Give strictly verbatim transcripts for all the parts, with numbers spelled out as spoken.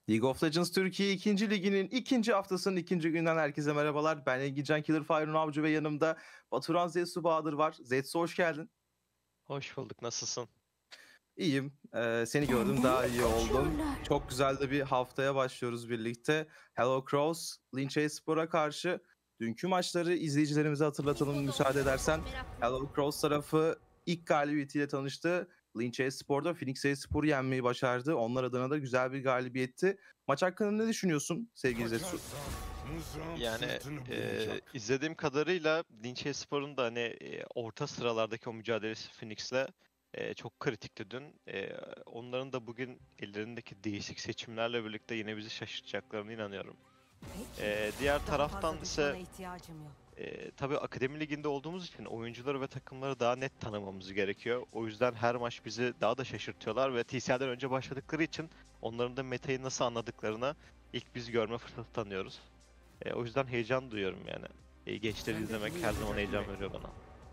League of Legends Türkiye ikinci liginin ikinci haftasının ikinci günden herkese merhabalar. Ben Engin Killer Fire Avcı ve yanımda Baturan Zetsu Bahadır var. Zetsu hoş geldin. Hoş bulduk. Nasılsın? İyiyim. Ee, seni gördüm Benden daha mi iyi oldum. kaçıyorlar? Çok güzel de bir haftaya başlıyoruz birlikte. Hello Cross, Linç Espor'a karşı dünkü maçları izleyicilerimize hatırlatalım müsaade edersen. Hello Cross tarafı ilk galibiyetiyle tanıştı. Linç Espor'da Phoenix Espor'u yenmeyi başardı. Onlar adına da güzel bir galibiyetti. Maç hakkında ne düşünüyorsun sevgili Zetsu? Yani e, izlediğim kadarıyla Linçespor'un da hani e, orta sıralardaki o mücadelesi Phoenix'le e, çok kritikti dün. E, onların da bugün ellerindeki değişik seçimlerle birlikte yine bizi şaşırtacaklarına inanıyorum. E, diğer Daha taraftan fazla ise düşmana ihtiyacım yok. e, tabii akademi liginde olduğumuz için oyuncuları ve takımları daha net tanımamız gerekiyor. O yüzden her maç bizi daha da şaşırtıyorlar ve T C L'den önce başladıkları için onların da metayı nasıl anladıklarını ilk biz görme fırsatı tanıyoruz. E, o yüzden heyecan duyuyorum yani. E, gençleri izlemek her zaman heyecan veriyor bana.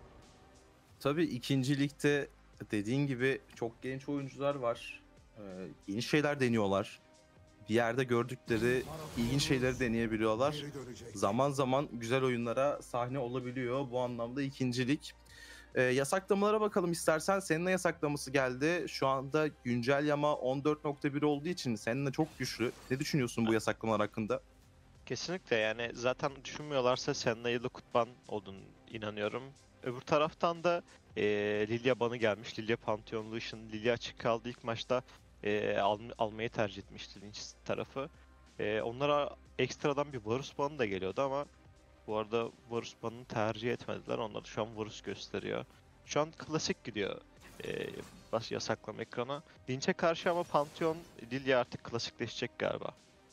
Tabii ikinci ligde dediğin gibi çok genç oyuncular var. Ee, yeni şeyler deniyorlar. Bir yerde gördükleri ilginç şeyleri deneyebiliyorlar. Zaman zaman güzel oyunlara sahne olabiliyor. Bu anlamda ikincilik. Ee, yasaklamalara bakalım istersen. Seninle yasaklaması geldi. Şu anda güncel yama on dört nokta bir olduğu için seninle çok güçlü. Ne düşünüyorsun bu yasaklamalar hakkında? Kesinlikle yani zaten düşünmüyorlarsa Senna ile Kutban olduğunu inanıyorum. Öbür taraftan da e, Lilia banı gelmiş. Lilia Pantheon Lucian. Lilia açık kaldı ilk maçta e, al, almayı tercih etmişti Lynch tarafı. E, onlara ekstradan bir Varus banı da geliyordu ama bu arada Varus banını tercih etmediler. Onlar da şu an Varus gösteriyor. Şu an klasik gidiyor e, baş yasaklama ekrana. Lynch'e karşı ama Pantheon Lilia artık klasikleşecek galiba.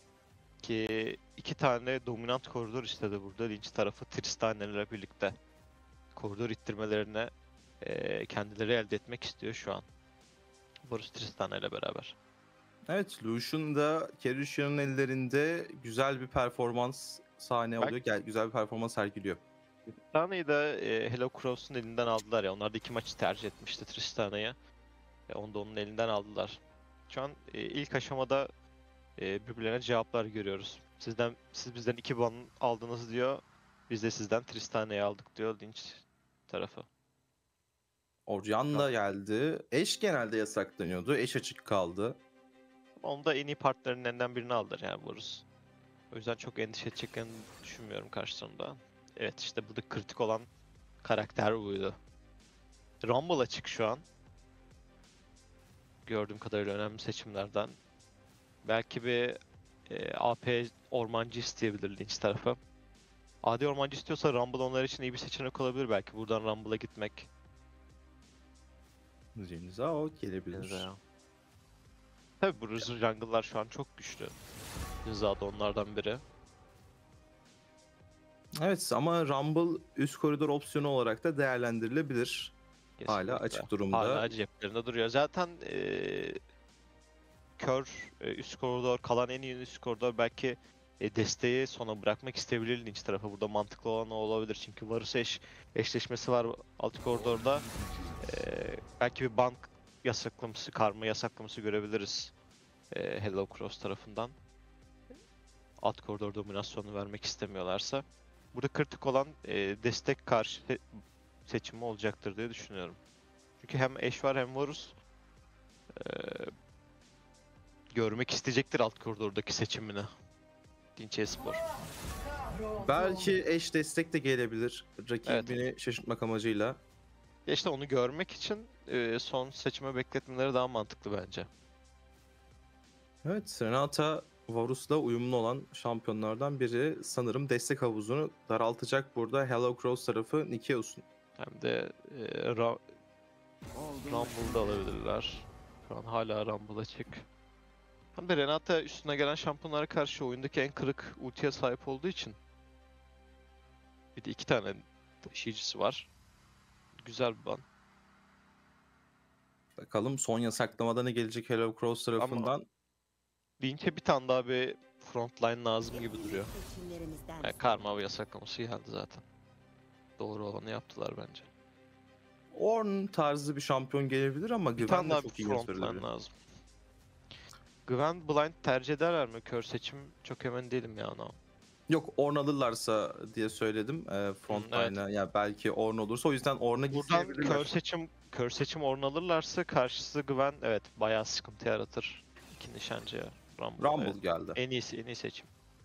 Ki iki tane dominant koridor istedi burada Lynch tarafı Tristana ile birlikte. Koridor ittirmelerine e, kendileri elde etmek istiyor şu an. Varus Tristana ile beraber. Evet, Lucian da Kerisha'nın ellerinde güzel bir performans sahne Bak oluyor. Gel, güzel bir performans sergiliyor. Tristana'yı da e, Hello Cross'un elinden aldılar ya. Onlar da iki maçı tercih etmişti Tristana'yı. E, onu da onun elinden aldılar. Şu an e, ilk aşamada e, birbirlerine cevaplar görüyoruz. Sizden siz bizden iki ban aldınız diyor. Biz de sizden Tristana'yı aldık diyor Lynch tarafı. Orjan da geldi. Eş genelde yasaklanıyordu. Eş açık kaldı. Onu da en iyi partnerinden birini aldılar yani Varus. O yüzden çok endişe edeceklerini düşünmüyorum karşılarında. Evet işte burada kritik olan karakter buydu. Rumble açık şu an. Gördüğüm kadarıyla önemli seçimlerden. Belki bir e, A P ormancı isteyebilir Lynch tarafı. A D ormancı istiyorsa Rumble onlar için iyi bir seçenek olabilir belki. Buradan Rumble'a gitmek. Zinza o gelebilir. Ya. Tabi bu Rizzo jungle'lar şu an çok güçlü. Rizzo da onlardan biri. Evet ama Rumble üst koridor opsiyonu olarak da değerlendirilebilir. Hala Kesinlikle. açık durumda. Hala ceplerinde duruyor. Zaten eee kör e, üst koridor, kalan en iyi üst koridor belki e, desteği sona bırakmak isteyebilir Lynch tarafı. Burada mantıklı olan o olabilir. Çünkü Varus eş, eşleşmesi var alt koridorda. E, belki bir bank yasaklaması, karma yasaklaması görebiliriz e, Hello Cross tarafından. Alt koridor dominasyonu vermek istemiyorlarsa. Burada kritik olan e, destek karşı se- seçimi olacaktır diye düşünüyorum. Çünkü hem Ashe var hem Varus. E, görmek isteyecektir alt koridordaki seçimini. Dinçe Spor. Belki eş destek de gelebilir. Rakibini Evet. şaşırtmak amacıyla. Ya işte onu görmek için e, son seçime bekletmeleri daha mantıklı bence. Evet, Renata Varus'la uyumlu olan şampiyonlardan biri. Sanırım destek havuzunu daraltacak burada Hello Cross tarafı Nikeus'un. Hem de e, Ra- Rumble'da alabilirler. Şu an hala Rumble açık. Hem de Renata üstüne gelen şampiyonlara karşı oyundaki en kırık ultiye sahip olduğu için. Bir de iki tane taşıyıcısı var. Güzel bir ban. Bakalım son yasaklamada ne gelecek Hello Cross Ama tarafından. Link'e bir tane daha bir frontline lazım gibi duruyor. Seçimlerimizden Yani karma ve yasaklaması geldi zaten. Doğru olanı yaptılar bence. Ornn tarzı bir şampiyon gelebilir ama Bir tane Güven de daha bir çok iyi frontline yatırılabilir. lazım. Gwen Blind tercih ederler mi? Kör seçim çok emin değilim ya ona. Yok, Ornn alırlarsa diye söyledim e, frontline'a. evet. Ya belki Ornn olursa o yüzden Ornn'a Buradan gitmeyebilirler. kör seçim kör seçim Ornn alırlarsa karşısı Gwen evet bayağı sıkıntı yaratır. İki nişancıya. Rumble, Rumble evet. geldi. En iyisi en iyi seçim.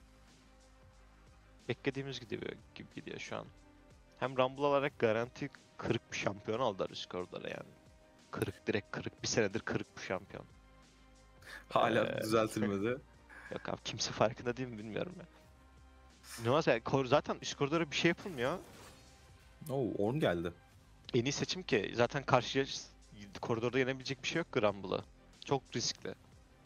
Beklediğimiz gidiyor gibi gidiyor şu an. Hem Rumble alarak garanti kırık bir şampiyon aldılar üst koridora yani. Kırık direkt kırık. Bir senedir kırık bir şampiyon. Hala Ee, düzeltilmedi. Yok abi kimse farkında değil mi bilmiyorum ya. İnanılmaz yani kor- zaten üst koridora bir şey yapılmıyor. Oo, Ornn geldi. En iyi seçim ki zaten karşıya koridorda yenebilecek bir şey yok Grumble'ı. Çok riskli.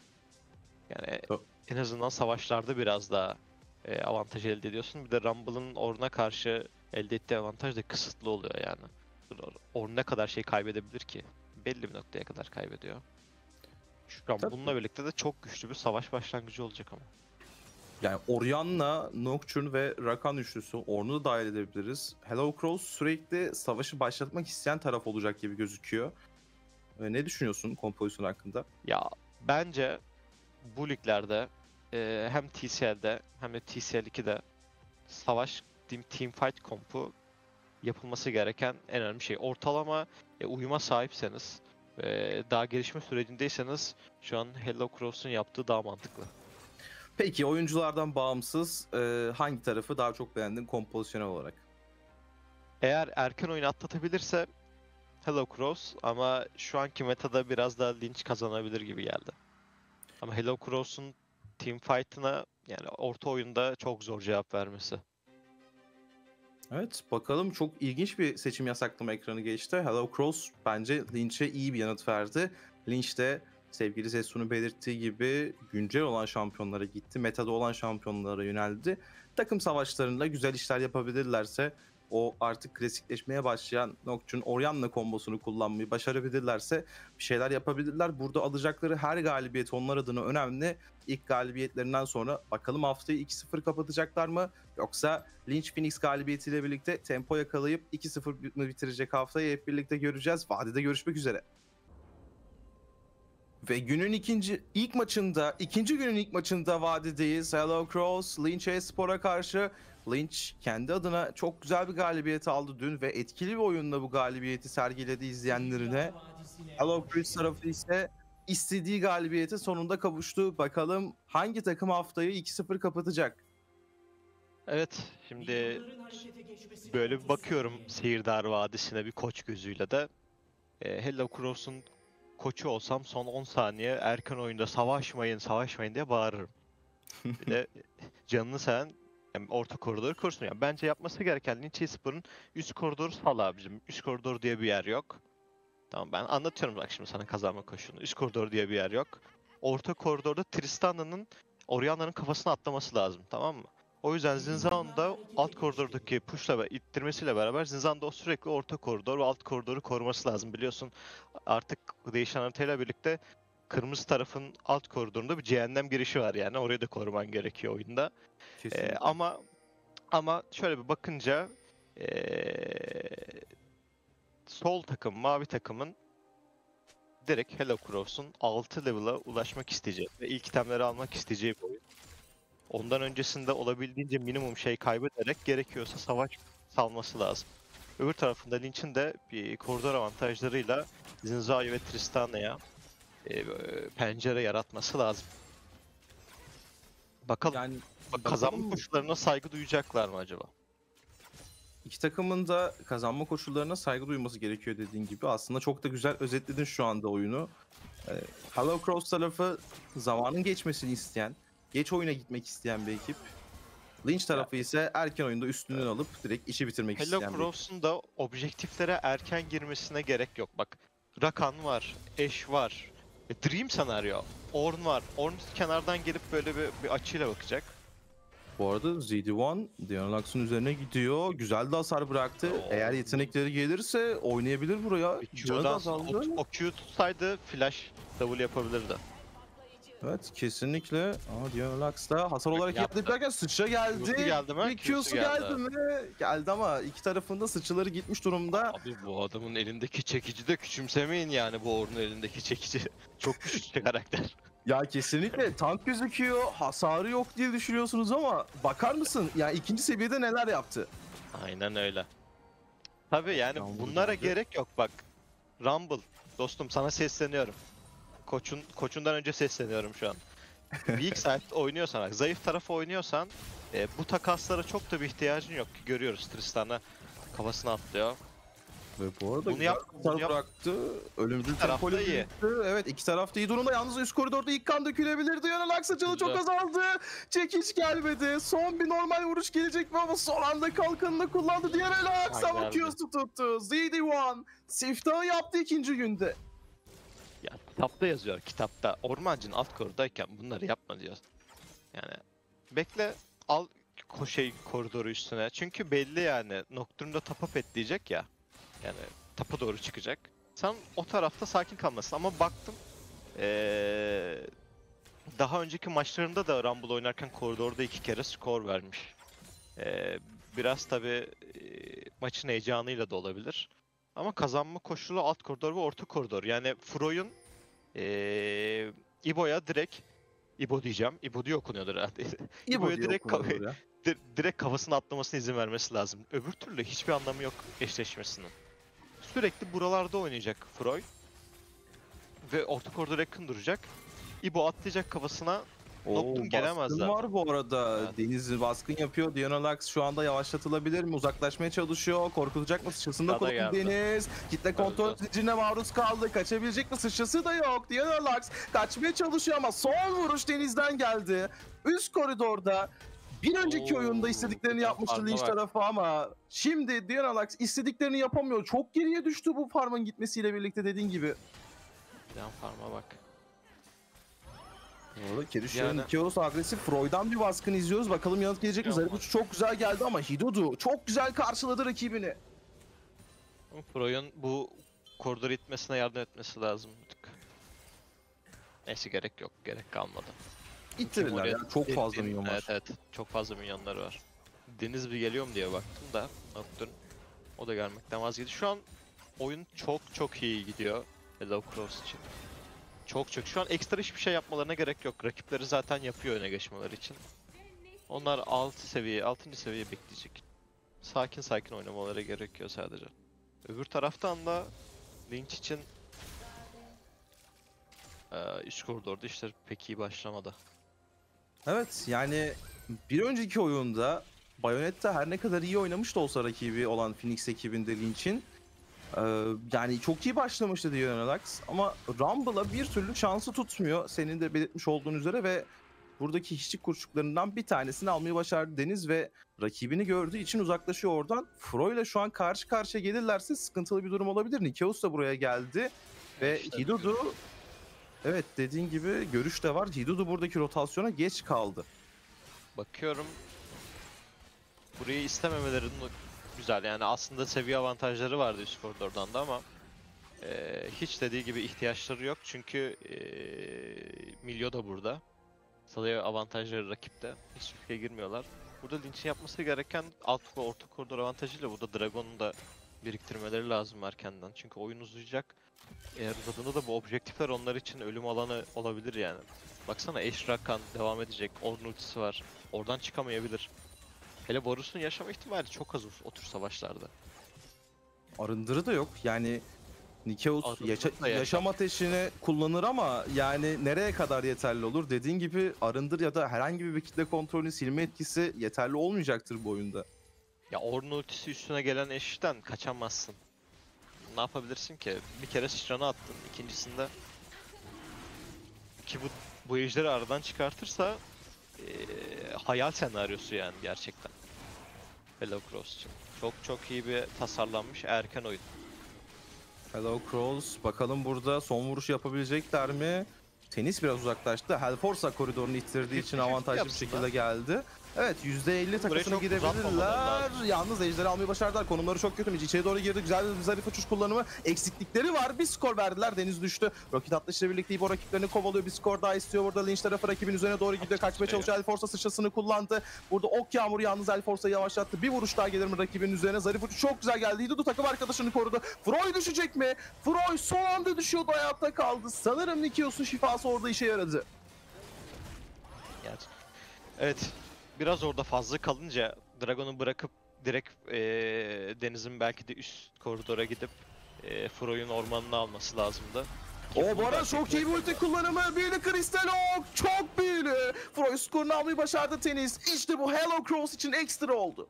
Yani Yo- en azından savaşlarda biraz daha e, avantaj elde ediyorsun. Bir de Rumble'ın Ornn'a karşı elde ettiği avantaj da kısıtlı oluyor yani. Ornn ne kadar şey kaybedebilir ki? Belli bir noktaya kadar kaybediyor. Şu an Tabii. bununla birlikte de çok güçlü bir savaş başlangıcı olacak ama. Yani Orianna, Nocturne ve Rakan üçlüsü, Ornn'u da dahil edebiliriz. Hello Cross sürekli savaşı başlatmak isteyen taraf olacak gibi gözüküyor. E, ne düşünüyorsun kompozisyon hakkında? Ya bence bu liglerde e, hem T C L'de hem de T C L ikide savaş team, team fight kompu yapılması gereken en önemli şey. Ortalama e, uyuma sahipseniz e, daha gelişme sürecindeyseniz şu an Hello Cross'un yaptığı daha mantıklı. Peki oyunculardan bağımsız e, hangi tarafı daha çok beğendin kompozisyonel olarak? Eğer erken oyunu atlatabilirse Hello Cross ama şu anki metada biraz daha Lynch kazanabilir gibi geldi. Ama Hello Cross'un team fight'ına yani orta oyunda çok zor cevap vermesi. Evet, bakalım, çok ilginç bir seçim yasaklama ekranı geçti. Hello Cross bence Lynch'e iyi bir yanıt verdi. Lynch de sevgili Zessu'nun belirttiği gibi güncel olan şampiyonlara gitti. Metada olan şampiyonlara yöneldi. Takım savaşlarında güzel işler yapabilirlerse, o artık klasikleşmeye başlayan Nocturne Orianna kombosunu kullanmayı başarabilirlerse bir şeyler yapabilirler. Burada alacakları her galibiyet onlar adına önemli. İlk galibiyetlerinden sonra bakalım haftayı iki sıfır kapatacaklar mı? Yoksa Lynch Phoenix galibiyetiyle birlikte tempo yakalayıp iki sıfır mı bitirecek haftayı hep birlikte göreceğiz. Vadide görüşmek üzere. Ve günün ikinci ilk maçında, ikinci günün ilk maçında vadideyiz. Hello Cross, Lynch Espor'a karşı. Lynch kendi adına çok güzel bir galibiyet aldı dün ve etkili bir oyunla bu galibiyeti sergiledi izleyenlerine. Hello Cross tarafı ise istediği galibiyete sonunda kavuştu. Bakalım hangi takım haftayı iki sıfır kapatacak? Evet, şimdi böyle bir bakıyorum Seyirdar Vadisi'ne bir koç gözüyle de. E, Hello Cross'un koçu olsam son on saniye erken oyunda savaşmayın, savaşmayın diye bağırırım. Bir de canını seven yani orta koridoru korusun. Yani bence yapması gereken Lynch Espor'un üst koridoru sal abicim. Üst koridor diye bir yer yok. Tamam ben anlatıyorum bak şimdi sana kazanma koşulunu. Üst koridor diye bir yer yok. Orta koridorda Tristana'nın Orianna'nın kafasına atlaması lazım tamam mı? O yüzden Zinza'nın da alt koridordaki push'la ve ittirmesiyle beraber Zinza'nın da o sürekli orta koridor ve alt koridoru koruması lazım. Biliyorsun artık değişen haritayla birlikte kırmızı tarafın alt koridorunda bir cehennem girişi var yani. Orayı da koruman gerekiyor oyunda. Ee, ama ama şöyle bir bakınca ee, sol takım, mavi takımın direkt Hello Cross'un altı level'a ulaşmak isteyeceği ve ilk itemleri almak isteyeceği bir oyun. Ondan öncesinde olabildiğince minimum şey kaybederek gerekiyorsa savaş salması lazım. Öbür tarafında Lynch'in de bir koridor avantajlarıyla Zinza'yı ve Tristana'ya e, pencere yaratması lazım. Bakalım, Yani bak, kazanma bakalım. koşullarına saygı duyacaklar mı acaba? İki takımın da kazanma koşullarına saygı duyması gerekiyor dediğin gibi. Aslında çok da güzel özetledin şu anda oyunu. Ee, Hello Cross tarafı zamanın geçmesini isteyen, geç oyuna gitmek isteyen bir ekip. Lynch tarafı ise erken oyunda üstünlüğünü alıp direkt işi bitirmek Hello isteyen bir ekip. Cross'un da objektiflere erken girmesine gerek yok. Bak, Rakan var, Ashe var, e, Dream senaryo, Ornn var. Ornn kenardan gelip böyle bir, bir açıyla bakacak. Bu arada Z D bir Dianonax'ın üzerine gidiyor. Güzel de hasar bıraktı. Oo. Eğer yetenekleri gelirse oynayabilir buraya. Canı da Q'dan azaldı. o, o Q tutsaydı flash W yapabilirdi. Evet, kesinlikle. Aa, Dianonax da hasar olarak Yaptı. yaptı derken sıçra geldi. Q'su geldi mi? Bir Q'su Q'su geldi. geldi. mi? Geldi ama iki tarafında sıçraları gitmiş durumda. Abi bu adamın elindeki çekici de küçümsemeyin yani bu Ornn'un elindeki çekici. Çok güçlü karakter. Ya kesinlikle tank gözüküyor, hasarı yok diye düşünüyorsunuz ama bakar mısın? Ya ikinci seviyede neler yaptı? Aynen öyle. Tabii yani Rumble bunlara geldi. gerek yok bak. Rumble dostum sana sesleniyorum. Koçun koçundan önce sesleniyorum şu an. Weak side oynuyorsan, bak, zayıf tarafı oynuyorsan e, bu takaslara çok da bir ihtiyacın yok ki görüyoruz Tristan'a kafasına atlıyor. Ve bu arada Bunu güzel yap- hasar bunu yap- bıraktı. Ölümcül İki taraf da tempoyla iyi. birlikte. Evet, iki taraf da iyi durumda. Yalnız üst koridorda ilk kan dökülebilirdi. Yanal Aksaçalı çok Güzel. azaldı. Çekiş gelmedi. Son bir normal vuruş gelecek mi ama son anda kalkanını kullandı. Diğer el Aks Ha, ama geldi. Q'su tuttu. Z D bir siftahı yaptı ikinci günde. Ya kitapta yazıyor kitapta. Ormancının alt koridordayken bunları yapma diyor. Yani bekle al ko şey koridoru üstüne. Çünkü belli yani Nocturne'da tapa pet diyecek ya. Yani tapa doğru çıkacak. Sen o tarafta sakin kalmasın ama baktım ee, daha önceki maçlarında da Rumble oynarken koridorda iki kere skor vermiş. Ee, biraz tabi maçın heyecanıyla da olabilir. Ama kazanma koşulu alt koridor ve orta koridor. Yani Froy'un ee, İbo'ya direkt İbo diyeceğim. İbo diye okunuyordur herhalde. İbo İbo'ya diye direkt, okunur ka- ya. di- direkt kafasına atlamasına izin vermesi lazım. Öbür türlü hiçbir anlamı yok eşleşmesinin. Sürekli buralarda oynayacak Froy. Ve orta koridora yakın duracak. İbo atlayacak kafasına. Oo, Nocturne gelemez baskın zaten. var bu arada. Evet. Deniz baskın yapıyor. Dianalax şu anda yavaşlatılabilir mi? Uzaklaşmaya çalışıyor. Korkutacak mı? Sıçrasında Sırada kullandı geldi. Deniz. Kitle kontrol Öldü. zincirine maruz kaldı. Kaçabilecek mi? Sıçrası da yok. Dianalax kaçmaya çalışıyor ama son vuruş Deniz'den geldi. Üst koridorda bir önceki Oo, oyunda istediklerini bir daha yapmıştı farma Lynch bak. tarafı ama şimdi Dianalax istediklerini yapamıyor. Çok geriye düştü bu farmın gitmesiyle birlikte dediğin gibi. Yan farma bak. Orada Kerüşler'in Yani- iki Oros agresif Freud'dan bir baskın izliyoruz. Bakalım yanıt gelecek mi? Yok. Zaribuç çok güzel geldi ama Hidudu çok güzel karşıladı rakibini. Froy'un bu koridor itmesine yardım etmesi lazım bir tık. Neyse gerek yok. Gerek kalmadı. İttirirler ya. Çok Den- fazla den- minyon var. Evet evet. Çok fazla minyonları var. Deniz bir geliyor mu diye baktım da Nocturne o da gelmekten vazgeçti. Şu an oyun çok çok iyi gidiyor Hello Cross için. Çok çok. Şu an ekstra hiçbir şey yapmalarına gerek yok. Rakipleri zaten yapıyor öne geçmeleri için. Onlar altı seviye, altıncı seviye bekleyecek. Sakin sakin oynamaları gerekiyor sadece. Öbür taraftan da Lynch için eee üst koridorda işler pek iyi başlamadı. Evet yani bir önceki oyunda Bayonetta her ne kadar iyi oynamış da olsa rakibi olan Phoenix ekibinde Lynch'in e, yani çok iyi başlamıştı Dianalax ama Rumble'a bir türlü şansı tutmuyor. Senin de belirtmiş olduğun üzere ve buradaki hiçlik kurşuklarından bir tanesini almayı başardı Deniz ve rakibini gördüğü için uzaklaşıyor oradan. Fro ile şu an karşı karşıya gelirlerse sıkıntılı bir durum olabilir. Nikeus da buraya geldi ve İşte Hidudu evet dediğin gibi görüş de var. Hidudu buradaki rotasyona geç kaldı. bakıyorum burayı istememelerinin güzel yani aslında seviye avantajları vardı üst koridordan da ama eee, hiç dediği gibi ihtiyaçları yok çünkü eee Milio da burada. Sayı avantajları rakipte. Hiç riske girmiyorlar. Burada Lynch'in yapması gereken alt ve orta koridor avantajıyla burada Dragon'un da biriktirmeleri lazım erkenden. Çünkü oyun uzayacak. Eğer uzadığında da bu objektifler onlar için ölüm alanı olabilir yani. Baksana Ashe Rakan devam edecek. Ornn ultisi var. Oradan çıkamayabilir. Hele Varus'un yaşama ihtimali çok az o tür savaşlarda. Arındırı da yok. Yani Nikeus Arındır yaşa- da yaşam. yaşam ateşini kullanır ama yani nereye kadar yeterli olur? Dediğin gibi arındır ya da herhangi bir kitle kontrolünü silme etkisi yeterli olmayacaktır bu oyunda. Ya Ornn ultisi üstüne gelen Ashe'den kaçamazsın. Ne yapabilirsin ki? Bir kere sıçranı attın. İkincisinde ki bu bu ejderi aradan çıkartırsa eee, hayal senaryosu yani gerçekten. Hello Cross için. Çok çok iyi bir tasarlanmış erken oyun. Hello Cross. Bakalım burada son vuruş yapabilecekler mi? Tenis biraz uzaklaştı. Hellforsa koridorunu ittirdiği için Fifty fifty avantajlı bir yapsınlar. şekilde geldi. Evet, yüzde elli takısına çok girebilirler. uzatmamaları lazım. Yalnız ejderi almayı başardılar. Konumları çok kötü. İçeri doğru girdi. Güzel bir zarif uçuş kullanımı. Eksiklikleri var. Bir skor verdiler. Deniz düştü. Rocket atlayışıyla birlikte İbo rakiplerini kovalıyor. Bir skor daha istiyor. Burada Lynch tarafı rakibin üzerine doğru gidiyor. Kaçmaya çalışıyor. Elforsa sıçrasını kullandı. Burada ok yağmuru yalnız Elforsa'yı yavaşlattı. Bir vuruş daha gelir mi rakibin üzerine? Zarif uçuş çok güzel geldi. Hidudu takım arkadaşını korudu. Froy düşecek mi? Froy son anda düşüyordu. Hayatta kaldı. Sanırım Nikios'un şifası orada işe yaradı. Yani, evet. Biraz orada fazla kalınca Dragon'u bırakıp direkt eee, Deniz'in belki de üst koridora gidip eee Froy'un ormanını alması lazımdı. Ki O bunu bu arada gerçekten çok iyi bir ulti kullanımı. Büyülü Kristal Ok. Çok büyülü. Froy skorunu almayı başardı Tenis. İşte bu Hello Cross için ekstra oldu.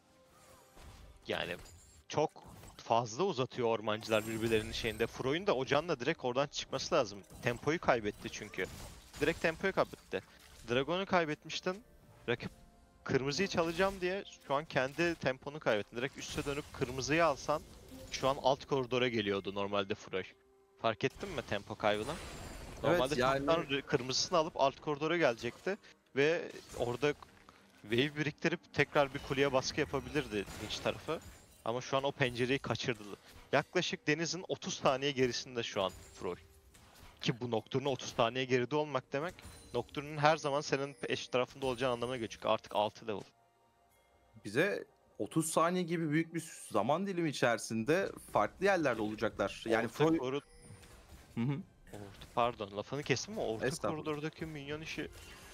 Yani çok fazla uzatıyor ormancılar birbirlerinin şeyinde. Froy'un da o canla direkt oradan çıkması lazım. Tempoyu kaybetti çünkü. Direkt tempoyu kaybetti. Dragon'u kaybetmiştin. Rakip kırmızıyı çalacağım diye şu an kendi temponu kaybettin. Direkt üste dönüp kırmızıyı alsan şu an alt koridora geliyordu normalde Froy. Fark ettin mi tempo kaybını? Normalde yani- çoktan kırmızısını alıp alt koridora gelecekti ve orada wave biriktirip tekrar bir kuleye baskı yapabilirdi Lynch tarafı. Ama şu an o pencereyi kaçırdı. Yaklaşık Deniz'in otuz saniye gerisinde şu an Froy. Ki bu Nocturne'un otuz saniye geride olmak demek, Nocturne'un her zaman senin eş tarafında olacağın anlamına geliyor. Çünkü artık altı level. Bize otuz saniye gibi büyük bir zaman dilimi içerisinde farklı yerlerde olacaklar. Yani Orta Froy... korid- Hı hı. Orta, pardon lafını kestim ama orta Estağfurullah. koridordaki minyon işi...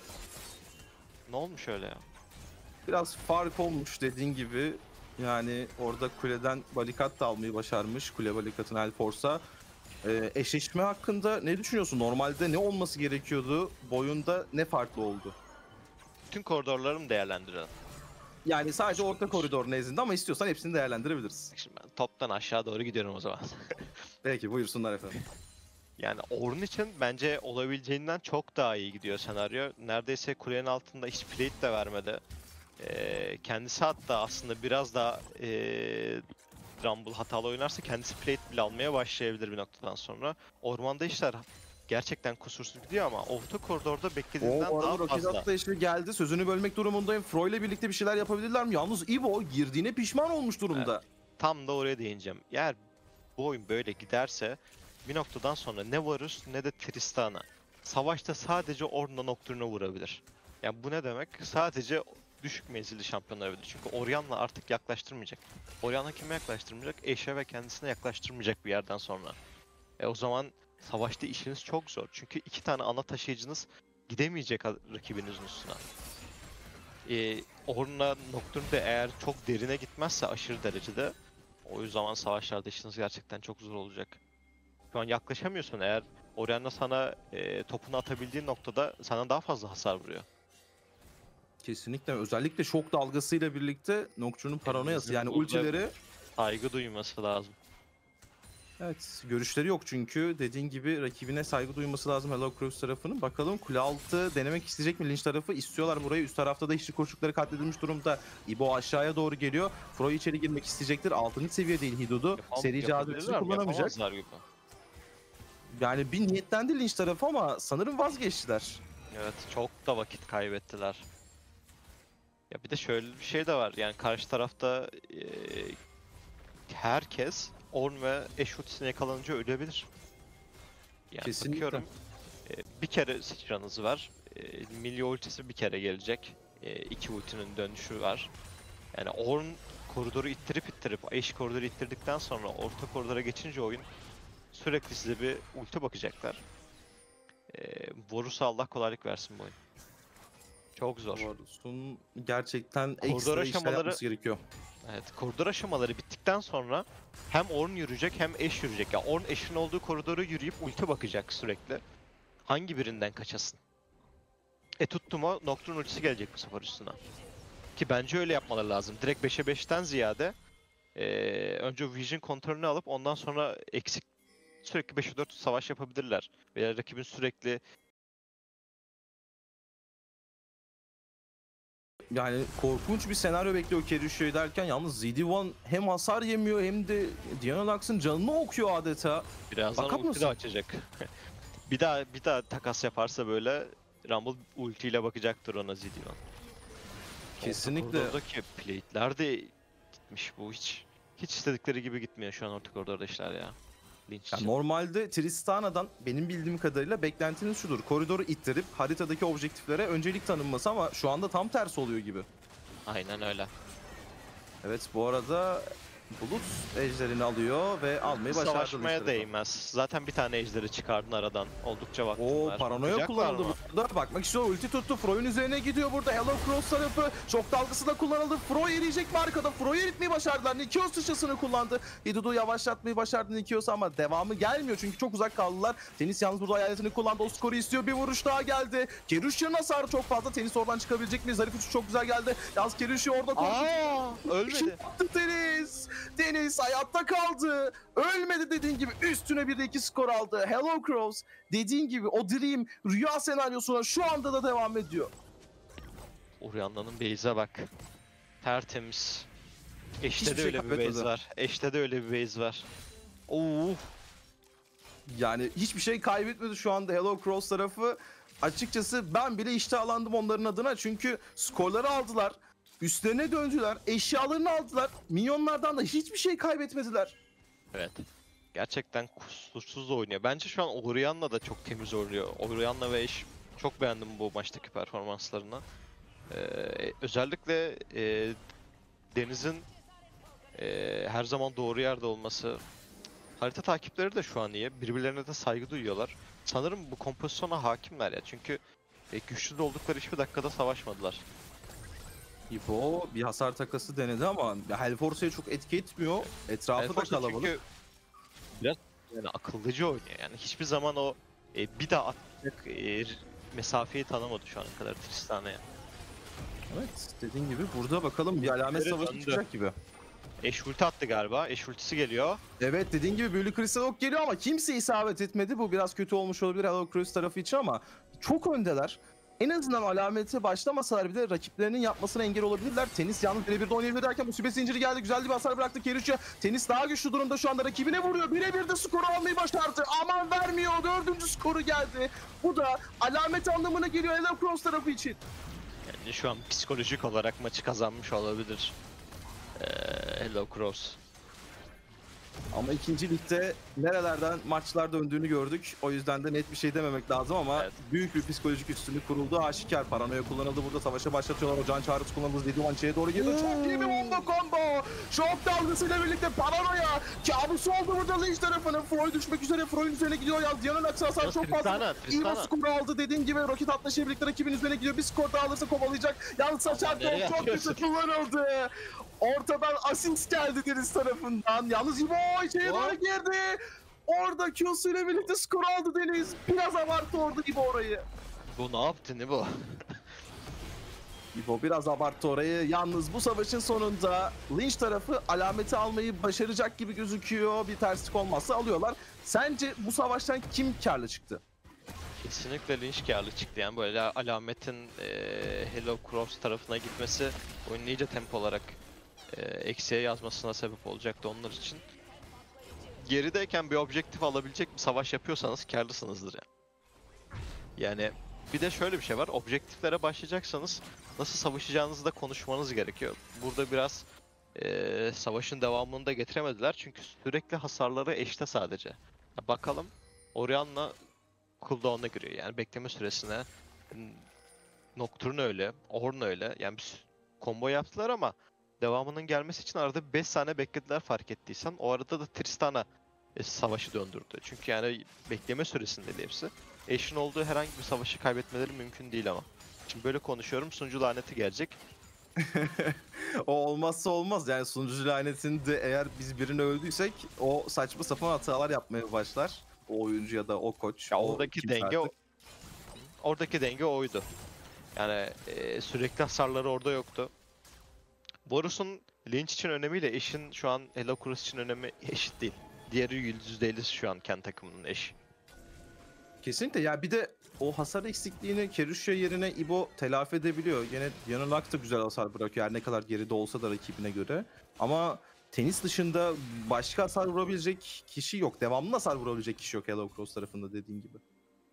Ne olmuş öyle ya? Biraz fark olmuş dediğin gibi. Yani orada kuleden barikat da almayı başarmış. Kule barikatını Elforsa. Ee, eşleşme hakkında ne düşünüyorsun? Normalde ne olması gerekiyordu? Boyunda ne farklı oldu? Bütün koridorları mı değerlendirelim? Yani sadece orta koridor nezdinde ama istiyorsan hepsini değerlendirebiliriz. Şimdi ben toptan aşağı doğru gidiyorum o zaman. Peki buyursunlar efendim. Yani Ornn için bence olabileceğinden çok daha iyi gidiyor senaryo. Neredeyse kulenin altında hiç plate de vermedi. Ee, kendisi hatta aslında biraz daha ee, Rumble hatalı oynarsa kendisi plate bile almaya başlayabilir bir noktadan sonra. Ormanda işler gerçekten kusursuz gidiyor ama orta koridorda O beklediğinden arada daha Rocket fazla. atlayışı geldi. Sözünü bölmek durumundayım. Froy ile birlikte bir şeyler yapabilirler mi? Yalnız Ivo girdiğine pişman olmuş durumda. Tam da oraya değineceğim. Eğer bu oyun böyle giderse bir noktadan sonra ne Varus ne de Tristana savaşta sadece Ornn'la Nocturne'a vurabilir. Yani bu ne demek? Sadece düşük menzilli şampiyonlar olabilir. Çünkü Orion'la artık yaklaştırmayacak. Orion'la kime yaklaştırmayacak? Ashe'e ve kendisine yaklaştırmayacak bir yerden sonra. E o zaman savaşta işiniz çok zor. Çünkü iki tane ana taşıyıcınız gidemeyecek rakibinizin üstüne. E, Ornn'la Nocturne de eğer çok derine gitmezse aşırı derecede o zaman savaşlarda işiniz gerçekten çok zor olacak. Şu an yaklaşamıyorsun eğer Orion'la sana e, topunu atabildiğin noktada sana daha fazla hasar vuruyor. Kesinlikle. Özellikle şok dalgasıyla birlikte Nocturne'un paranoyası. Yani burada ultileri... Saygı duyması lazım. Evet, görüşleri yok çünkü dediğin gibi rakibine saygı duyması lazım Hello Cross tarafının. Bakalım kule altı denemek isteyecek mi Lynch tarafı? İstiyorlar burayı. Üst tarafta da işçi kurşukları katledilmiş durumda. Ibo aşağıya doğru geliyor. Froy içeri girmek isteyecektir. altıncı seviye değil Hidudu. Yapam- Seri cazibesini yapabilirler mi? kullanamayacak. Yapamazlar gibi. Yani bir niyetlendi Lynch tarafı ama sanırım vazgeçtiler. Evet, çok da vakit kaybettiler. Ya bir de şöyle bir şey de var. Yani karşı tarafta e, herkes Ornn ve Ashe ultisine yakalanınca ölebilir. Yani Kesinlikle. bakıyorum e, bir kere sıçranız var. E, Milli ultisi bir kere gelecek. E, iki ultinin dönüşü var. Yani Ornn koridoru ittirip ittirip Ashe koridoru ittirdikten sonra orta koridora geçince oyun sürekli size bir ulti bakacaklar. E, Varus'a Allah kolaylık versin bu oyun. Çok zor. Varus'un gerçekten Koridor ekstra işler aşamaları- yapması gerekiyor. Evet, koridor aşamaları bittikten sonra hem Ornn yürüyecek hem Ashe yürüyecek. Ya Ornn Ashe'in olduğu koridoru yürüyüp ulti bakacak sürekli. Hangi birinden kaçasın? E tuttu mu Nocturne ultisi gelecek bu sefer üstüne. Ki bence öyle yapmaları lazım. Direkt beşe beşten ziyade eee, önce Vision kontrolünü alıp ondan sonra eksik sürekli beşe dört savaş yapabilirler. Veya rakibin sürekli Yani korkunç bir senaryo bekliyor Kerüşü'yü derken yalnız Z D bir hem hasar yemiyor hem de Dianonax'ın canını okuyor adeta. birazdan Bakar ulti mısın? de açacak. bir daha bir daha takas yaparsa böyle Rumble ultiyle bakacaktır ona Zidion. Kesinlikle. Orta koridordaki plate'ler de gitmiş bu hiç. Hiç istedikleri gibi gitmiyor şu an orta koridorda işler ya. Lynch Ya için. normalde Tristana'dan benim bildiğim kadarıyla beklentiniz şudur. Koridoru ittirip haritadaki objektiflere öncelik tanınması ama şu anda tam tersi oluyor gibi. Aynen öyle. Evet, bu arada Bulut ejderini alıyor ve almayı başardı. Savaşmaya Lister'ı. değmez. Zaten bir tane ejderi çıkardın aradan. Oldukça vaktin Oo, var. paranoya Bakacaklar kullanıldı mı? burada. Bakmak istiyor, ulti tuttu. Froy'un üzerine gidiyor burada. Hello Cross tarafı. Şok dalgası da kullanıldı. Froy eriyecek mi arkada? Froy'u eritmeyi başardılar. Nikios sıçrasını kullandı. Hidudu yavaşlatmayı başardı Nikios ama devamı gelmiyor çünkü çok uzak kaldılar. Tenis yalnız burada hayaletini kullandı. O skoru istiyor. Bir vuruş daha geldi. Keruşya'nın hasarı çok fazla. Tenis oradan çıkabilecek mi? Zarif uçu çok güzel geldi. Yalnız Keruşya orada korktu. Aa, ölmedi. Yaptı Deniz. Deniz hayatta kaldı. Ölmedi dediğin gibi. Üstüne bir de iki skor aldı. Hello Crows. Dediğin gibi o Dream rüya senaryosuna şu anda da devam ediyor. Orianna'nın base'e bak. Tertemiz. Eşte Hiçbir de şey öyle bir kaybetmedi. base var. Eşte de öyle bir base var. Oo. Yani hiçbir şey kaybetmedi şu anda Hello Crows tarafı. Açıkçası ben bile iştahlandım onların adına. Çünkü skorları aldılar. Üstlerine döndüler. Eşyalarını aldılar. Minyonlardan da hiçbir şey kaybetmediler. Evet. Gerçekten kusursuz oynuyor. Bence şu an Orianna da çok temiz oynuyor. Orianna ve eş çok beğendim bu maçtaki performanslarını. Ee, özellikle e, Deniz'in e, her zaman doğru yerde olması. Harita takipleri de şu an iyi. Birbirlerine de saygı duyuyorlar. Sanırım bu kompozisyona hakimler ya. Çünkü e, güçlü de oldukları hiçbir dakikada savaşmadılar. İbo bir hasar takası denedi ama Hellforce'ya çok etki etmiyor. Etrafı da Hellforce kalabalık. çünkü biraz yani akıllıcı oynuyor. Yani hiçbir zaman o e, bir daha atacak e, mesafeyi tanımadı şu ana kadar Tristana'ya. Evet, dediğin gibi burada bakalım bir alamet Döndü. savaşı çıkacak gibi. Eş ulti attı galiba. Eş ultisi geliyor. Evet, dediğin gibi büyülü kristal ok geliyor ama kimse isabet etmedi. Bu biraz kötü olmuş olabilir Hello Cross tarafı için ama çok öndeler. En azından alamete başlamasalar bile rakiplerinin yapmasına engel olabilirler. Tenis yalnız birebir de oynayabilir derken bu sübe zinciri geldi. Güzel bir hasar bıraktı Keruşya. Tenis daha güçlü durumda şu anda, rakibine vuruyor. Birebir de skoru almayı başardı. Aman vermiyor. Dördüncü skoru geldi. Bu da alamet anlamına geliyor Hello Cross tarafı için. Yani şu an psikolojik olarak maçı kazanmış olabilir. Ee, Hello Cross. Ama ikinci ligde nerelerden maçlar döndüğünü gördük. O yüzden de net bir şey dememek lazım ama Evet. büyük bir psikolojik üstünlük kuruldu. Aşikar paranoya kullanıldı. Burada savaşa başlatıyorlar. O can çağrısı kullanıldı. Liduançe'ye doğru girdi. Çok iyi bir bomba combo. Şok dalgasıyla birlikte paranoya. Kabusu oldu burada Lynch tarafının. Freud düşmek üzere. Freud'un üzerine gidiyor. Ya Diyan'ın aksi hasar Ya çok Tristana, fazla. İyi bir Tristana. skoru aldı dediğin gibi. Roket atlaşıyla birlikte rakibin üzerine gidiyor. Bir skor daha alırsa kovalayacak. Yalnız saçar nereye çok atıyorsun? kötü kullanıldı. Ortadan asist geldi Deniz tarafından. Yalnız İbo içeri doğru girdi. Orada Q'su ile birlikte skor aldı Deniz. Biraz abarttı orada İbo orayı. Bu ne yaptı ne bu? İbo biraz abarttı orayı. Yalnız bu savaşın sonunda Lynch tarafı alameti almayı başaracak gibi gözüküyor. Bir terslik olmazsa alıyorlar. Sence bu savaştan kim karlı çıktı? Kesinlikle Lynch karlı çıktı yani böyle alametin e, Hello Cross tarafına gitmesi oyunun iyice tempo olarak e, eksiye yazmasına sebep olacaktı onlar için. Gerideyken bir objektif alabilecek bir savaş yapıyorsanız karlısınızdır yani. Yani bir de şöyle bir şey var, objektiflere başlayacaksanız nasıl savaşacağınızı da konuşmanız gerekiyor. Burada biraz e, savaşın devamını da getiremediler çünkü sürekli hasarları eşte sadece. Ya bakalım Orianna cooldown'a giriyor yani bekleme süresine. Nocturne öyle, Ornn öyle. Yani bir sü- combo yaptılar ama devamının gelmesi için arada beş saniye beklediler fark ettiysen. O arada da Tristana e, savaşı döndürdü. Çünkü yani bekleme süresinde hepsi. Ashe'in olduğu herhangi bir savaşı kaybetmeleri mümkün değil ama. Şimdi böyle konuşuyorum, sunucu laneti gelecek. O olmazsa olmaz. Yani sunucu lanetinde eğer biz birini öldüysek o saçma sapan hatalar yapmaya başlar. O oyuncu ya da o koç. Ya o oradaki kimse denge o, artık. oradaki denge oydu. Yani e, sürekli hasarları orada yoktu. Varus'un Lynch için önemiyle eşin şu an Hello Cross için önemi eşit değil. Diğeri yüzde elli şu an kendi takımının eşi. Kesinlikle ya, bir de o hasar eksikliğini Keruşya yerine İbo telafi edebiliyor. Yine Yanılak da güzel hasar bırakıyor her ne kadar geride olsa da rakibine göre. Ama tenis dışında başka hasar vurabilecek kişi yok. Devamlı hasar vurabilecek kişi yok Hello Cross tarafında dediğin gibi.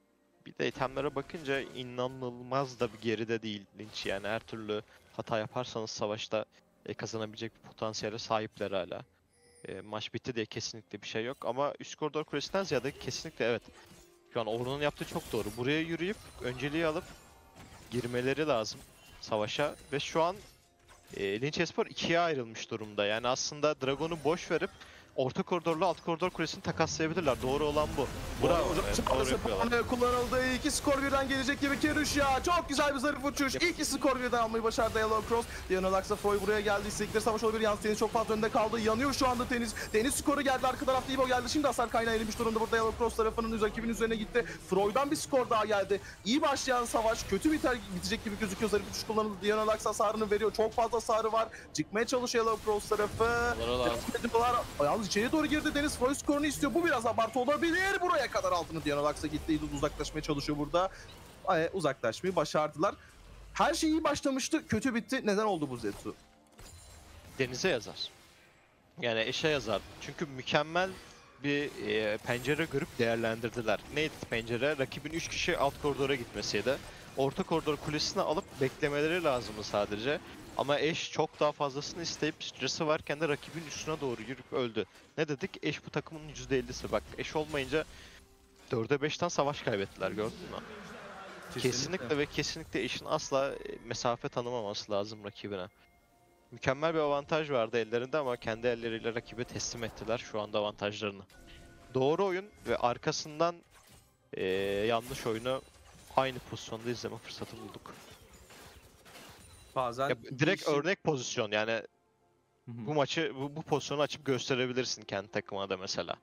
Bir de itemlere bakınca inanılmaz da bir geride değil Lynch, yani her türlü hata yaparsanız savaşta e, kazanabilecek bir potansiyele sahipler hala. E, maç bitti diye kesinlikle bir şey yok ama üst koridor kulesinden ziyade kesinlikle evet. Şu an Ornn'un yaptığı çok doğru. Buraya yürüyüp önceliği alıp girmeleri lazım savaşa ve şu an e, Linç Espor ikiye ayrılmış durumda. Yani aslında Dragon'u boş verip orta koridorla alt koridor kulesini takaslayabilirler. Doğru olan bu. Bravo. Evet, doğru yapıyorlar. Kullanıldı. İki skor birden gelecek gibi Keruş ya. Çok güzel bir zarif uçuş. İki skor birden almayı başardı Yellow Cross. Dianonax'a Freud buraya geldi. İstekleri savaş olabilir. Yalnız Tenis çok fazla önde kaldı. Yanıyor şu anda Tenis. Deniz skoru geldi. Arka tarafta Evo geldi. Şimdi hasar kaynağı erimiş durumda. Burada Yellow Cross tarafının rakibinin üzerine gitti. Freud'dan bir skor daha geldi. İyi başlayan savaş kötü biter, bitecek gibi gözüküyor. Zarif uçuş kullanıldı. Dianonax hasarını veriyor. Çok fazla hasarı var. Çıkmaya çalışıyor Yellow Cross tarafı. Yalnız içeri doğru girdi. Deniz Freud skorunu istiyor. Bu biraz abartı olabilir. Buraya kadar altını Dianonax'a gitti. İdil uzaklaşmaya çalışıyor burada. Ay, uzaklaşmayı başardılar. Her şey iyi başlamıştı. Kötü bitti. Neden oldu bu Zetsu? Denize yazar. Yani eşe yazar. Çünkü mükemmel bir e, pencere görüp değerlendirdiler. Neydi pencere? Rakibin üç kişi alt koridora gitmesiydi. Orta koridor kulesini alıp beklemeleri lazımdı sadece. Ama Eş çok daha fazlasını isteyip stresi varken de rakibin üstüne doğru yürüyüp öldü. Ne dedik? Eş bu takımın yüzde ellisi. Bak Eş olmayınca dörde beşten savaş kaybettiler, gördün mü? Kesinlikle, kesinlikle ve kesinlikle Eş'in asla mesafe tanımaması lazım rakibine. Mükemmel bir avantaj vardı ellerinde ama kendi elleriyle rakibe teslim ettiler şu anda avantajlarını. Doğru oyun ve arkasından ee, yanlış oyunu aynı pozisyonda izleme fırsatı bulduk. Bazen ya, direkt işin... örnek pozisyon yani bu maçı bu, bu pozisyonu açıp gösterebilirsin kendi takımına da mesela.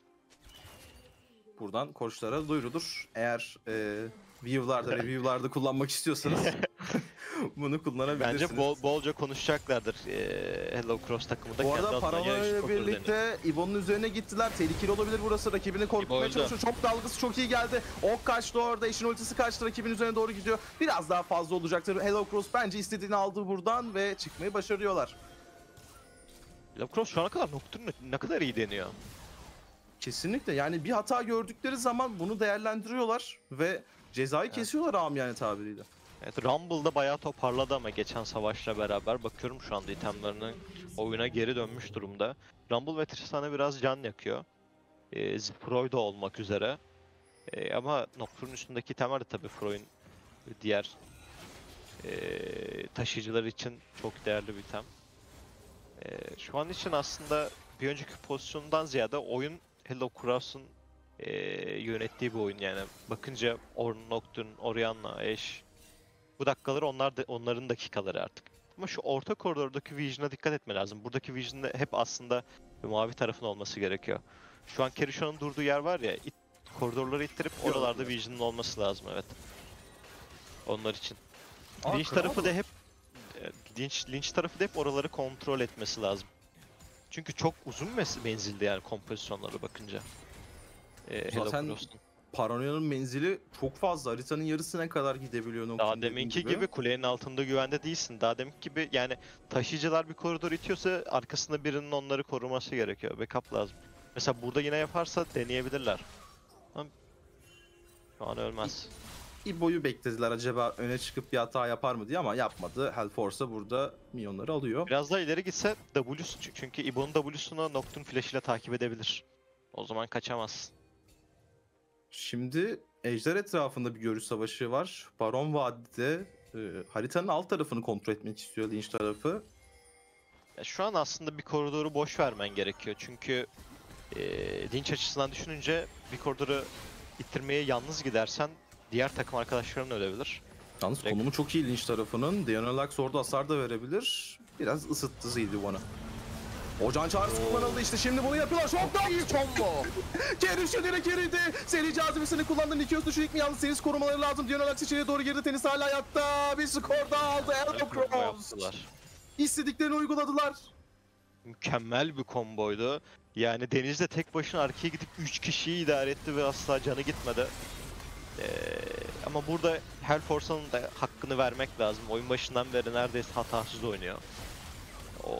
Buradan koçlara duyurulur. Eğer e, view'larda review'larda kullanmak istiyorsanız bunu kullanabilirsiniz. Bence bol, bolca konuşacaklardır ee, Hello Cross takımı da. Bu arada Paranoia ile birlikte İbo'nun üzerine gittiler. Tehlikeli olabilir burası. Rakibini korkutmaya çalışıyor. Çok dalgası çok iyi geldi. Ok kaçtı orada. Eşin ultisi kaçtı. Rakibin üzerine doğru gidiyor. Biraz daha fazla olacaktır. Hello Cross bence istediğini aldı buradan ve çıkmayı başarıyorlar. Hello Cross şu ana kadar Nocturne ne kadar iyi deniyor. Kesinlikle. Yani bir hata gördükleri zaman bunu değerlendiriyorlar ve cezayı evet. kesiyorlar amiyane tabiriyle. Evet, Rumble'da bayağı toparladı ama geçen savaşla beraber bakıyorum şu anda itemlerinin oyuna geri dönmüş durumda. Rumble ve Tristan'a biraz can yakıyor. E, Freud olmak üzere. E, ama Nocturne'un üstündeki itemler de tabii Freud'un diğer e, taşıyıcılar için çok değerli bir item. E, şu an için aslında bir önceki pozisyondan ziyade oyun Hello Cross'un e, yönettiği bir oyun yani. Bakınca Ornn, Nocturne, Orianna, Ashe bu dakikaları onlar da, onların dakikaları artık. Ama şu orta koridordaki Vision'a dikkat etme lazım. Buradaki Vision'da hep aslında mavi tarafın olması gerekiyor. Şu an Kerisha'nın durduğu yer var ya, it, koridorları ittirip oralarda Vision'ın olması lazım, evet. Onlar için. Aa, Lynch tarafı da hep Lynch, Lynch tarafı da hep oraları kontrol etmesi lazım. Çünkü çok uzun menzildi yani kompozisyonlara bakınca. Ee, Zaten Paranoia'nın menzili çok fazla. Haritanın yarısına kadar gidebiliyor. Daha deminki gibi. gibi kulenin altında güvende değilsin. Daha deminki gibi yani taşıyıcılar bir koridor itiyorsa arkasında birinin onları koruması gerekiyor. Backup lazım. Mesela burada yine yaparsa deneyebilirler. Ama şu an ölmez. İbo'yu beklediler acaba öne çıkıp bir hata yapar mı diye ama yapmadı. Hellforce'a burada minyonları alıyor. Biraz daha ileri gitse W, çünkü İbo'nun W'sunu Nocturne Flash ile takip edebilir. O zaman kaçamaz. Şimdi Ejder etrafında bir görüş savaşı var. Baron Vadi'de e, haritanın alt tarafını kontrol etmek istiyor Lynch tarafı. Ya şu an aslında bir koridoru boş vermen gerekiyor. Çünkü e, Lynch açısından düşününce bir koridoru ittirmeye yalnız gidersen diğer takım arkadaşların ölebilir. Yalnız Direkt... konumu çok iyi Lynch tarafının. Dianonax orada hasar da verebilir. Biraz ısıttı Zillivan'ı. Ocağın çağrısı kullanıldı işte, şimdi bunu yapıyorlar. Çok daha iyi combo. Keriş'i direkt eridi. Seri cazibesini kullandı. Nikios düşecek mi? Yalnız Tenis korumaları lazım. Dianonax içeriye doğru girdi. Tenis hala hayatta. Bir skor daha aldı. Hello Cross. İstediklerini uyguladılar. Mükemmel bir komboydu. Yani Deniz'de tek başına arkaya gidip üç kişiyi idare etti ve asla canı gitmedi. Ee, ama burada Hellforce'un da hakkını vermek lazım. Oyun başından beri neredeyse hatasız oynuyor. O,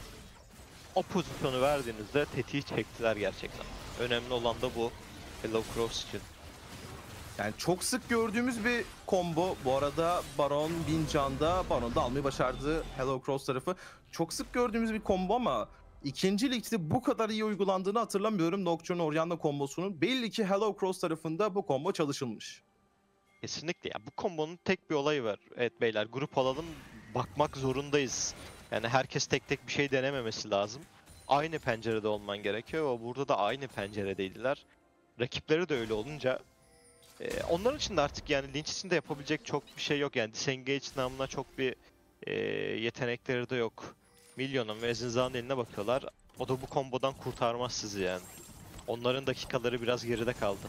o pozisyonu verdiğinizde tetiği çektiler gerçekten. Önemli olan da bu Hello Cross için. Yani çok sık gördüğümüz bir combo. Bu arada Baron bin canda, Baron da almayı başardı Hello Cross tarafı. Çok sık gördüğümüz bir combo ama ikinci ligde bu kadar iyi uygulandığını hatırlamıyorum Nocturne Orianna kombosunun. Belli ki Hello Cross tarafında bu combo çalışılmış. Kesinlikle ya, bu kombonun tek bir olayı var. Evet beyler, grup olalım, bakmak zorundayız. Yani herkes tek tek bir şey denememesi lazım. Aynı pencerede olman gerekiyor ve burada da aynı penceredeydiler. Rakipleri de öyle olunca e, onlar için de artık yani Lynch için de yapabilecek çok bir şey yok. Yani disengage namına çok bir e, yetenekleri de yok. Milyon'un ve Zinza'nın eline bakıyorlar. O da bu kombodan kurtarmaz sizi yani. Onların dakikaları biraz geride kaldı.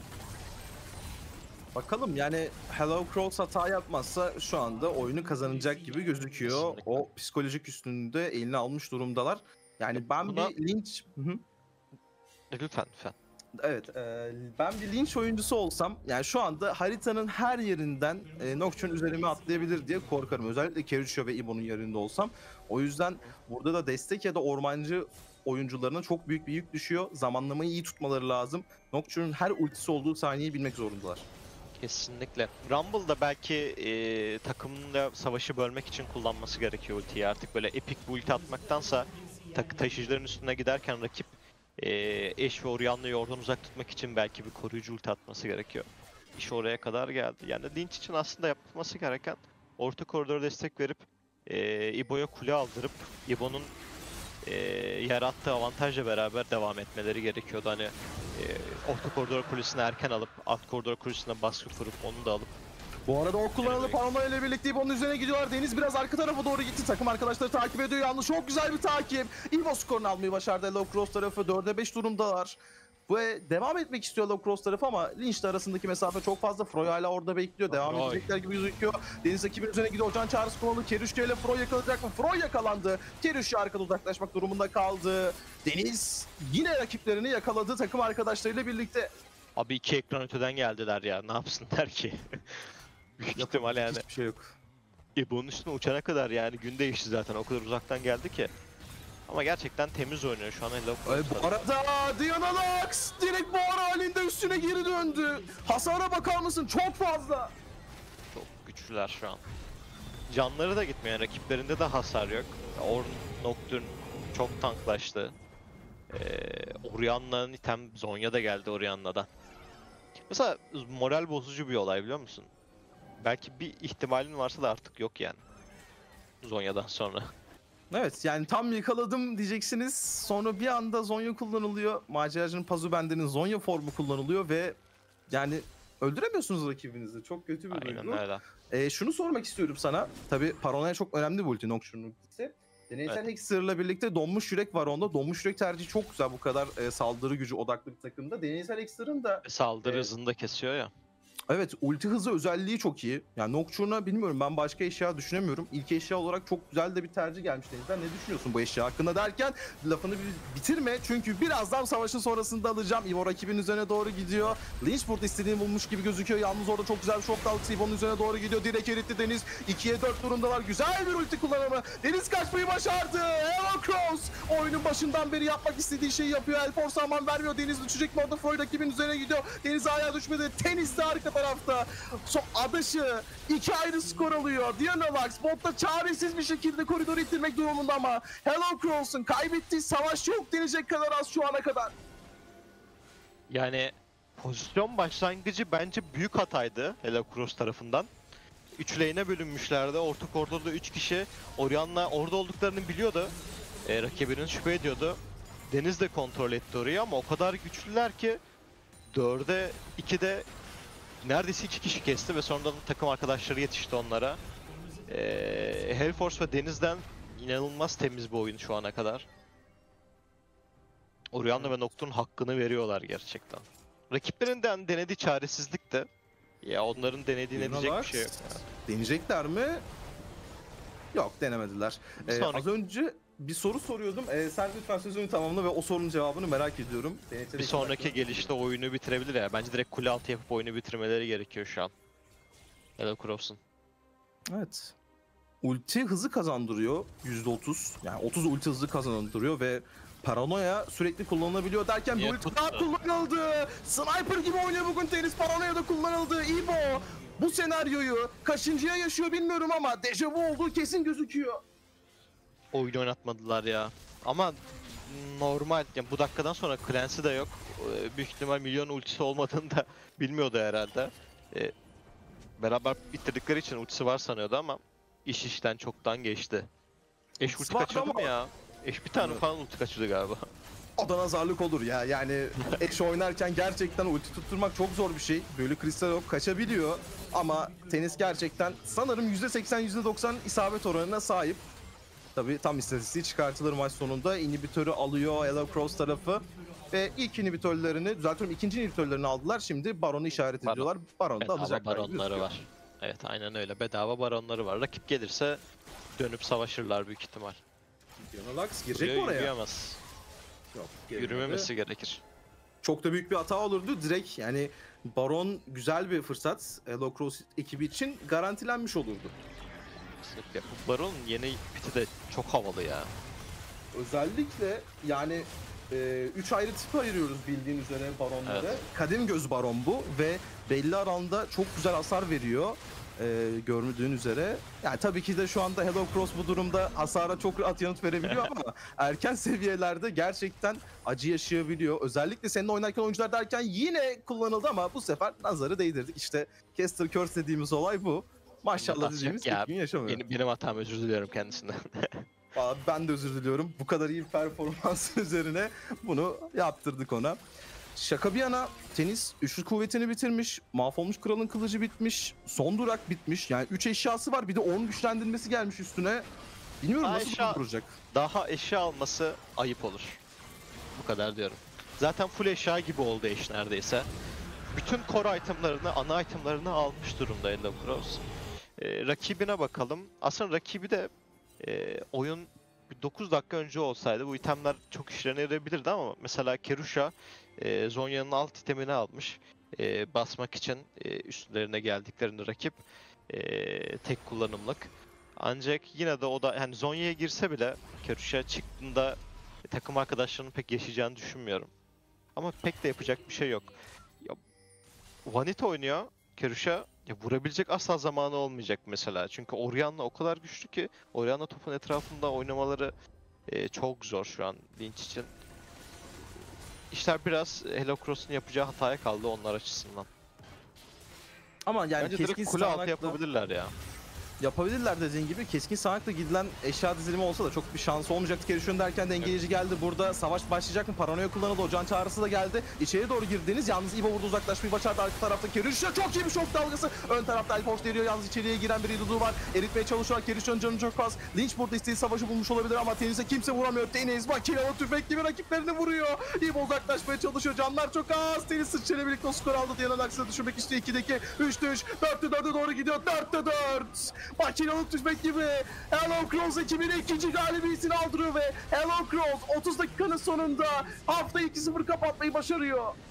Bakalım yani Hello Cross hata yapmazsa şu anda oyunu kazanacak gibi gözüküyor. Kesinlikle. O psikolojik üstünlüğü de eline almış durumdalar. Yani ben Buna- bir Lynch... Hı hı. Lütfen lütfen. Evet, e, ben bir Lynch oyuncusu olsam yani şu anda haritanın her yerinden e, Nocturne üzerime atlayabilir diye korkarım. Özellikle Kerushio ve Ibo'nun yerinde olsam. O yüzden burada da destek ya da ormancı oyuncularına çok büyük bir yük düşüyor. Zamanlamayı iyi tutmaları lazım. Nocturne'un her ultisi olduğu saniyeyi bilmek zorundalar. Kesinlikle. Rumble'da belki e, takımla savaşı bölmek için kullanması gerekiyor ultiyi. Artık böyle epik bir ulti atmaktansa tak taşıyıcıların üstüne giderken rakip e, Ashe ve Orianna'yı oradan uzak tutmak için belki bir koruyucu ulti atması gerekiyor. İş oraya kadar geldi. Yani Lynch için aslında yapılması gereken orta koridora destek verip e, Ibo'ya kule aldırıp Ibo'nun e, yarattığı avantajla beraber devam etmeleri gerekiyordu. Hani e, orta koridor kulesini erken alıp alt koridor kulesine baskı kurup onu da alıp. Bu arada o kullanılı Paranoia ile birlikte İbo'nun üzerine gidiyorlar. Deniz biraz arka tarafa doğru gitti. Takım arkadaşları takip ediyor yalnız. Çok güzel bir takip. İbo skorunu almayı başardı. Hello Cross tarafı dörde beş durumdalar. Ve devam etmek istiyor Hello Cross tarafı ama Lynch'le arasındaki mesafe çok fazla. Froy hala orada bekliyor. Devam Froy. edecekler gibi gözüküyor. Deniz ekibin üzerine gidiyor. Can çağrısı konulu. Kerushio ile Froy yakalayacak mı? Froy yakalandı. Kerushio arkada uzaklaşmak durumunda kaldı. Deniz yine rakiplerini yakaladı takım arkadaşlarıyla birlikte. Abi iki ekran öteden geldiler ya. Ne yapsınlar ki? Büyük ihtimal yani. Hiçbir şey yok. Ibo'nun üstüne uçana kadar yani gün değişti zaten. O kadar uzaktan geldi ki. Ama gerçekten temiz oynuyor şu an Hello Ay, Cross. bu arada Dianalox direkt buhar halinde üstüne geri döndü. Hasara bakar mısın? Çok fazla. Çok güçlüler şu an. Canları da gitmiyor. Yani rakiplerinde de hasar yok. Ornn, Nocturne çok tanklaştı. Ee, Orianna'nın item Zonya da geldi Orianna'dan. Mesela moral bozucu bir olay biliyor musun? Belki bir ihtimalin varsa da artık yok yani. Zonya'dan sonra. Evet yani tam yakaladım diyeceksiniz. Sonra bir anda Zonya kullanılıyor. Maceracının Pazubende'nin Zonya formu kullanılıyor ve yani öldüremiyorsunuz rakibinizi. Çok kötü bir Aynen duygu. öyle. Ee, şunu sormak istiyorum sana. Tabii Paranoia çok önemli bir ulti Nocturne'un ultisi. Deneysel Evet. Hexer'la birlikte donmuş yürek var onda. Donmuş yürek tercihi çok güzel bu kadar e, saldırı gücü odaklı bir takımda. Deneysel Hexer'ın da Saldırı Evet. hızını da kesiyor ya. evet ulti hızı özelliği çok iyi. Yani Nocturne'a bilmiyorum ben başka eşya düşünemiyorum. İlk eşya olarak çok güzel de bir tercih gelmiş Deniz'den. Ne düşünüyorsun bu eşya hakkında derken lafını bir bitirme. Çünkü birazdan savaşın sonrasında alacağım. Ivo rakibin üzerine doğru gidiyor. Lynch burada istediğini bulmuş gibi gözüküyor. Yalnız orada çok güzel bir şok dalgası Ivo'nun üzerine doğru gidiyor. Direkt eritti Deniz. ikiye dört durumdalar. Güzel bir ulti kullanımı. Deniz kaçmayı başardı. Hello Cross. Oyunun başından beri yapmak istediği şeyi yapıyor. El Force aman vermiyor. Deniz düşecek mi orada? Freud rakibin üzerine gidiyor. Deniz hala düşmedi. Tenis de arka tarafta. So, Adaşı iki ayrı skor alıyor. Dianalox botta çaresiz bir şekilde koridoru ittirmek durumunda ama Hello Cross'un kaybettiği savaş yok denecek kadar az şu ana kadar. Yani pozisyon başlangıcı bence büyük hataydı Hello Cross tarafından. üç lane'e bölünmüşlerdi. Orta koridorda üç kişi. Orianna orada olduklarını biliyordu. E, rakibinin şüphe ediyordu. Deniz de kontrol etti orayı ama o kadar güçlüler ki dörde ikide neredeyse iki kişi kesti ve sonradan takım arkadaşları yetişti onlara. E, Hellforce ve Deniz'den inanılmaz temiz bir oyun şu ana kadar. Orianna ve Nocturne hakkını veriyorlar gerçekten. Rakiplerin denediği çaresizlik de ya onların denediğine diyecek bir şey yok. Deneyecekler mi? Yok denemediler. Bir Ee, sonraki- Az önce bir soru soruyordum. Ee, sen lütfen sözünü tamamla ve o sorunun cevabını merak ediyorum. Deneysel Bir ekip sonraki hakkında- gelişte oyunu bitirebilir ya. Bence direkt kule altı yapıp oyunu bitirmeleri gerekiyor şu an. Hello Cross'un. Evet. Ulti hızı kazandırıyor yüzde otuz. Yani otuz ulti hızı kazandırıyor ve Paranoya sürekli kullanılabiliyor derken bir Niye ulti tuttu? daha kullanıldı. Sniper gibi oynuyor bugün Tenis. Paranoya da kullanıldı. İbo bu senaryoyu kaçıncıya yaşıyor bilmiyorum ama dejavu olduğu kesin gözüküyor. Oyun oynatmadılar ya. Ama normal, yani bu dakikadan sonra Clancy de yok. Ee, Büyük ihtimal milyon ultisi olmadığını da bilmiyordu herhalde. Ee, beraber bitirdikleri için ultisi var sanıyordu ama iş işten çoktan geçti. Eş Ultisi ulti vardı kaçırdı mı ama- ya? Eş bir tane Evet. falan ulti kaçırdı galiba. O da nazarlık olur ya. Yani eş oynarken gerçekten ulti tutturmak çok zor bir şey. Böyle kristal yok, kaçabiliyor. Ama Tenis gerçekten sanırım yüzde seksen yüzde doksan isabet oranına sahip. Tabii tam istatistiği çıkartılır maç sonunda. İnhibitörü alıyor Yellow Cross tarafı. Ve ilk inhibitörlerini, düzeltiyorum ikinci inhibitörlerini aldılar. Şimdi Baron'u işaret Baron. ediyorlar. Baron'u da Bedava alacaklar. gibi baronları gözüküyor. var. Evet, aynen öyle. Bedava baronları var. Rakip gelirse dönüp savaşırlar büyük ihtimal. Yonalax girecek mi Buraya oraya? yürüyemez. Yok, girmedi. Yürümemesi gerekir. Çok da büyük bir hata olurdu. Direkt yani Baron güzel bir fırsat. Yellow Cross ekibi için garantilenmiş olurdu. Kesinlikle. Bu Baron'un yeni piti de çok havalı ya. Özellikle yani e, üç ayrı tip ayırıyoruz bildiğin üzere baronları. Evet. Kadim göz baron bu ve belli aranda çok güzel hasar veriyor. E, gördüğün üzere. Yani tabii ki de şu anda Hello Cross bu durumda hasara çok rahat yanıt verebiliyor ama erken seviyelerde gerçekten acı yaşayabiliyor. Özellikle seninle oynarken oyuncular derken yine kullanıldı ama bu sefer nazarı değdirdik. İşte Caster Curse dediğimiz olay bu. Maşallah Atacak dediğimiz ya. ilk gün yaşamıyor. Benim, benim hatam, özür diliyorum kendisinden. Aa, ben de özür diliyorum. Bu kadar iyi bir performans üzerine bunu yaptırdık ona. Şaka bir yana Tenis üçlü kuvvetini bitirmiş. Mahvolmuş kralın kılıcı bitmiş. Son durak bitmiş. Yani üç eşyası var. Bir de on güçlendirmesi gelmiş üstüne. Bilmiyorum Aa, nasıl eşya- duracak. Daha eşya alması ayıp olur. Bu kadar diyorum. Zaten full eşya gibi oldu eş neredeyse. Bütün core itemlarını, ana itemlarını almış durumda Yellow Cross. Ee, rakibine bakalım. Aslında rakibi de e, oyun dokuz dakika önce olsaydı bu itemler çok işlerine yarayabilirdi ama mesela Kerusha e, Zhonya'nın alt itemini almış. E, basmak için e, üstlerine geldiklerinde rakip e, tek kullanımlık. Ancak yine de o da, yani Zhonya'ya girse bile Kerusha çıktığında e, takım arkadaşlarının pek yaşayacağını düşünmüyorum. Ama pek de yapacak bir şey yok. Ya, Vanita oynuyor Kerusha. Ya vurabilecek asla zamanı olmayacak mesela. Çünkü Orianna o kadar güçlü ki Orianna topun etrafında oynamaları e, çok zor şu an Lynch için. İşler biraz Hello Cross'un yapacağı hataya kaldı onlar açısından. Ama yani Bence keskin direkt kule altı sağanakla yapabilirler ya. yapabilirler dediğin gibi. Keskin sağanakla gidilen eşya dizilimi olsa da çok bir şansı olmayacaktı. Kerişön derken dengeleyici geldi. Burada savaş başlayacak mı? Paranoya kullanıldı. Ocağın çağrısı da geldi. İçeri doğru girdiniz. Yalnız İbo burada uzaklaşmayı başardı. Arka tarafta Kerişön çok iyi bir şok dalgası. Ön tarafta Elforce veriyor. Yalnız içeriye giren bir Iludu var. Eritmeye çalışıyor. Kerişön canı çok az. Lynch burada istediği savaşı bulmuş olabilir ama Tenis'e kimse vuramıyor. Tenis makinalı tüfek gibi rakiplerini vuruyor. İbo uzaklaşmaya çalışıyor. Canlar çok az. Tenis sıçrayla birlikte o skor aldı. Diyanan aksine düşürmek istiyor. ikideki üçte üç. dörtte dörde doğru gidiyor. dörtte dört. Makinalı tüfek gibi Hello Cross ekibine ikinci galibiyetini aldırıyor ve Hello Cross otuz dakikanın sonunda haftayı iki sıfır kapatmayı başarıyor.